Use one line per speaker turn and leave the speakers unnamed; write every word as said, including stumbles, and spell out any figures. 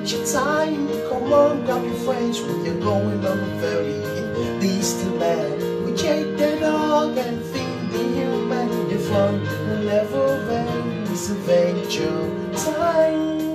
your time. Come on, grab your friends when you're going on a very distant land. We take the dog and feed the human. The fun will never end. It's adventure time.